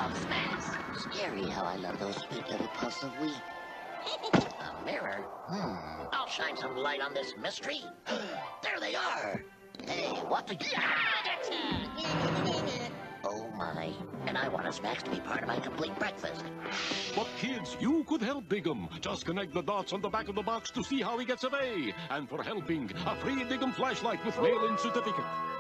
Oh, smash! Scary how I love those sweet little puffs of wheat. A mirror? I'll shine some light on this mystery. There they are. Hey, what the... Oh, my. And I want a Smacks to be part of my complete breakfast. But kids, you could help Big'em. Just connect the dots on the back of the box to see how he gets away. And for helping, a free Big'em flashlight with mail-in certificate.